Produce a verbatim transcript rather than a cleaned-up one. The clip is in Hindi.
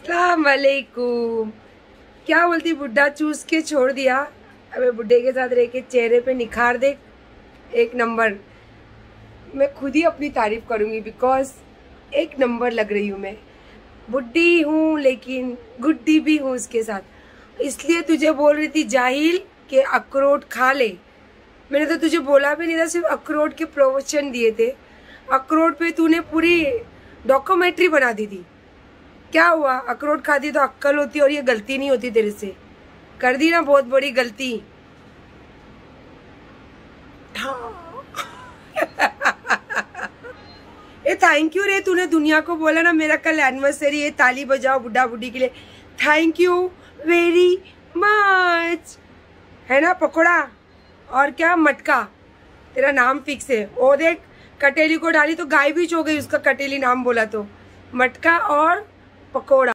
अस्सलाम वालेकुम। क्या बोलती, बुड्ढा चूस के छोड़ दिया। अबे बुड्ढे के साथ रह के चेहरे पे निखार दे एक नंबर। मैं खुद ही अपनी तारीफ करूंगी बिकॉज एक नंबर लग रही हूँ मैं। बुड्ढी हूँ लेकिन गुड्डी भी हूँ उसके साथ। इसलिए तुझे बोल रही थी जाहिल के अखरोट खा ले। मैंने तो तुझे बोला भी नहीं था, सिर्फ अखरोट के प्रवचन दिए थे। अखरोट पे तूने पूरी डॉक्यूमेंट्री बना दी थी। क्या हुआ, अखरोट खाती तो अक्कल होती और ये गलती नहीं होती तेरे से। कर दी ना बहुत बड़ी गलती। ए थैंक यू रे, तूने दुनिया को बोला ना मेरा कल एनिवर्सरी है, ताली बजाओ बुड्ढा बुड्ढी के लिए। Thank you very much. है ना पकोड़ा और क्या मटका, तेरा नाम फिक्स है। ओ देख, कटेली को डाली तो गाय भी हो गई उसका, कटेली नाम बोला तो। मटका और पकोड़ा।